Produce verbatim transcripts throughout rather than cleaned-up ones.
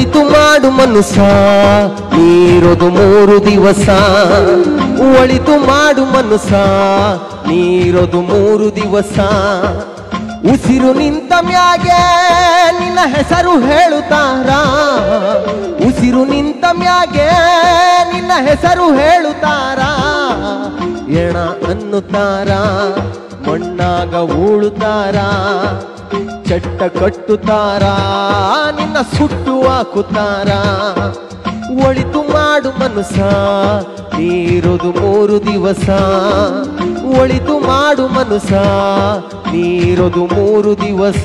ಒಳಿತು ಮಾಡು ಮನುಷ್ಯ ನೀರೋದು ಮೂರು ದಿವಸ ಒಳಿತು ಮಾಡು ಮನುಷ್ಯ ನೀರೋದು ಮೂರು ದಿವಸ ಉಸಿರು ನಿಂತ ಮ್ಯಾಗೆ ನಿನ್ನ ಹೆಸರು ಹೇಳುತ್ತಾರ ಉಸಿರು ನಿಂತ ಮ್ಯಾಗೆ ನಿನ್ನ ಹೆಸರು ಹೇಳುತ್ತಾರ ಎಣ ಅನ್ನುತ್ತಾರ ಮಣ್ಣಾಗ ಉಳುತ್ತಾರ ಚಟ್ಟ ಕಟ್ಟುತ್ತಾರ ನಿನ್ನ ಸುಟ್ಟು ಹಾಕುತ್ತಾರ ಒಳಿತು ಮಾಡು ಮನುಷ್ಯ ನೀರೋದು ಮೂರು ದಿವಸ ಒಳಿತು ಮಾಡು ಮನುಷ್ಯ ನೀರೋದು ಮೂರು ದಿವಸ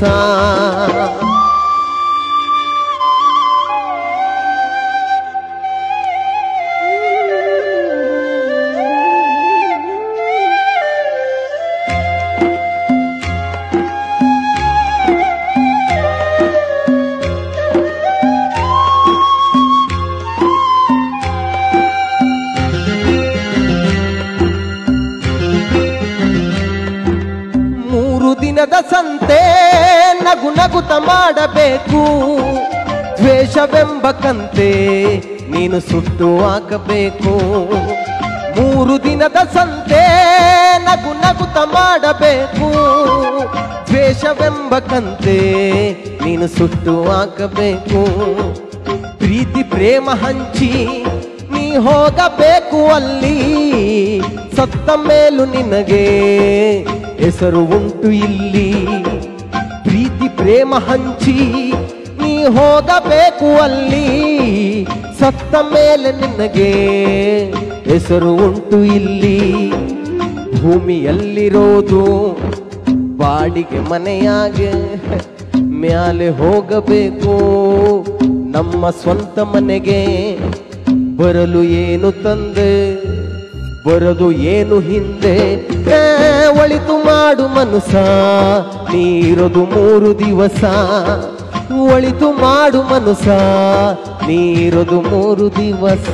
ದಿನದ ಸಂತೆ ನಗು ನಗುತ ಮಾಡಬೇಕು ದ್ವೇಷವೆಂಬ ಕಂತೆ ನೀನು ಸುಟ್ಟು ಹಾಕಬೇಕು ಮೂರು ದಿನದ ಸಂತೆ ನಗು ನಗುತ ಮಾಡಬೇಕು ದ್ವೇಷವೆಂಬ ಕಂತೆ ನೀನು ಸುಟ್ಟು ಹಾಕಬೇಕು ಪ್ರೀತಿ ಪ್ರೇಮ ಹಂಚಿ ನೀ ಹೋಗಬೇಕು ಅಲ್ಲಿ ಸತ್ತ ಮೇಲೂ ನಿನಗೆ ಹೆಸರು ಉಂಟು ಇಲ್ಲಿ ಪ್ರೀತಿ ಪ್ರೇಮ ಹಂಚಿ ನೀ ಹೋಗಬೇಕು ಅಲ್ಲಿ ಸತ್ತ ಮೇಲೆ ನಿನಗೆ ಹೆಸರು ಉಂಟು ಇಲ್ಲಿ ಭೂಮಿಯಲ್ಲಿರೋದು ಬಾಡಿಗೆ ಮನೆಯಾಗೆ ಮ್ಯಾಲೆ ಹೋಗಬೇಕು ನಮ್ಮ ಸ್ವಂತ ಮನೆಗೆ ಬರಲು ಏನು ತಂದೆ ಬರದು ಏನು ಹಿಂದೆ ಒಳಿತು ಮಾಡು ಮನುಷ್ಯ ನೀರೋದು ಮೂರು ದಿವಸ ಒಳಿತು ಮಾಡು ಮನುಷ್ಯ ನೀರೋದು ಮೂರು ದಿವಸ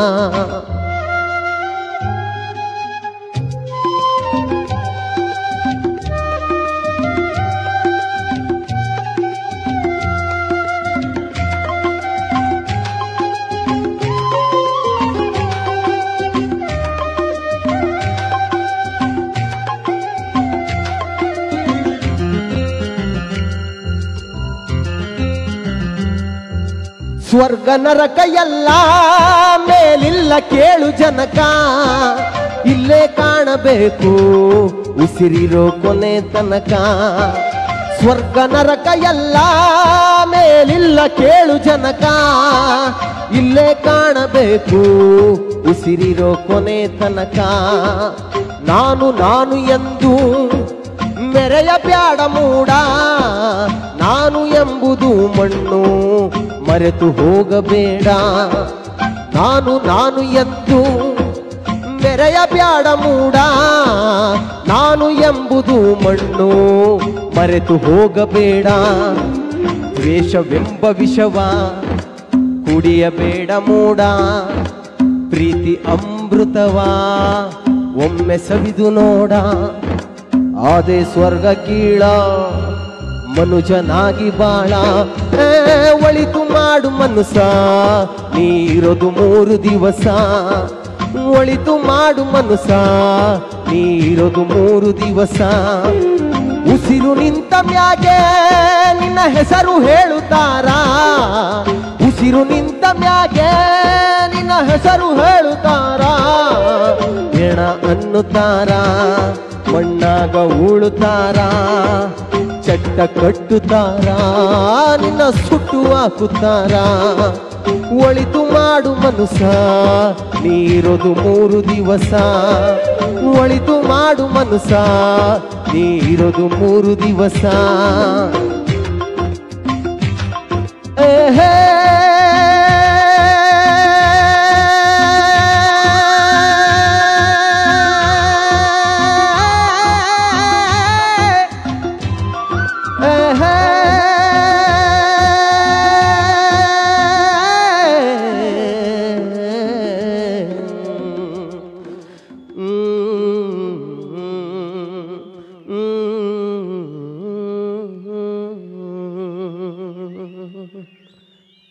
ಸ್ವರ್ಗ ನರಕ ಎಲ್ಲ ಮೇಲಿಲ್ಲ ಕೇಳು ಜನಕ ಇಲ್ಲೇ ಕಾಣಬೇಕು ಉಸಿರಿರೋ ಕೊನೆ ತನಕ ಸ್ವರ್ಗ ನರಕ ಎಲ್ಲ ಮೇಲಿಲ್ಲ ಕೇಳು ಜನಕ ಇಲ್ಲೇ ಕಾಣಬೇಕು ಉಸಿರಿರೋ ಕೊನೆ ತನಕ ನಾನು ನಾನು ಎಂದು ಮೆರೆಯ ಬ್ಯಾಡ ಮೂಡ ನಾನು ಎಂಬುದು ಮಣ್ಣು ಮರೆತು ಹೋಗಬೇಡ ನಾನು ನಾನು ಎಂದು ಮೆರೆಯ ಬ್ಯಾಡ ಮೂಡ ನಾನು ಎಂಬುದು ಮಣ್ಣು ಮರೆತು ಹೋಗಬೇಡ ದ್ವೇಷವೆಂಬ ವಿಷವ ಕುಡಿಯಬೇಡ ಮೂಡ ಪ್ರೀತಿ ಅಮೃತವಾ ಒಮ್ಮೆ ಸವಿದು ನೋಡ ಆದೆ ಸ್ವರ್ಗ ಕೀಳ ಮನುಜನಾಗಿ ಬಾಳ ಒಳಿತು ಮಾಡು ಮನುಷ್ಯ ನೀರೋದು ಮೂರು ದಿವಸ ಒಳಿತು ಮಾಡು ಮನುಷ್ಯ ನೀರೋದು ಮೂರು ದಿವಸ ಉಸಿರು ನಿಂತ ಮ್ಯಾಗೆ ನಿನ್ನ ಹೆಸರು ಹೇಳುತ್ತಾರ ಉಸಿರು ನಿಂತ ಮ್ಯಾಗೆ ನಿನ್ನ ಹೆಸರು ಹೇಳುತ್ತಾರ ಎಣ ಅನ್ನುತ್ತಾರ ಮಣ್ಣಾಗ ಉಳುತ್ತಾರ ಚಟ್ಟ ಕಟ್ಟುತ್ತಾರ ನಿನ್ನ ಸುಟ್ಟು ಹಾಕುತ್ತಾರ ಒಳಿತು ಮಾಡು ಮನುಷ್ಯ ನೀರೋದು ಮೂರು ದಿವಸ ಒಳಿತು ಮಾಡು ಮನುಷ್ಯ ನೀರೋದು ಮೂರು ದಿವಸ ಏಹೇ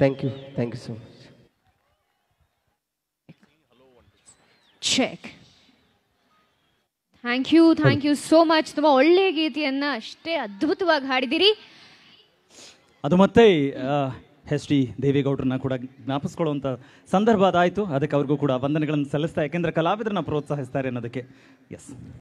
thank you thank you so much. Check. Thank you thank you so much. ತುಂಬ ಒಳ್ಳೆಯ ಗೀತೆಯನ್ನ ಅಷ್ಟೇ ಅದ್ಭುತವಾಗಿ ಹಾಡಿದಿರಿ. ಅದು ಮತ್ತೆ ಎಸ್ ಟಿ ದೇವೇಗೌಡರನ್ನ ಕೂಡ ಜ್ಞಾಪಿಸ್ಕೊಳ್ಳುವಂಥ ಸಂದರ್ಭ ಅದಾಯಿತು. ಅದಕ್ಕೆ ಅವ್ರಿಗೂ ಕೂಡ ವಂದನೆಗಳನ್ನು ಸಲ್ಲಿಸ್ತಾ, ಯಾಕೆಂದರೆ ಕಲಾವಿದರನ್ನ ಪ್ರೋತ್ಸಾಹಿಸ್ತಾರೆ ಅನ್ನೋದಕ್ಕೆ. ಎಸ್.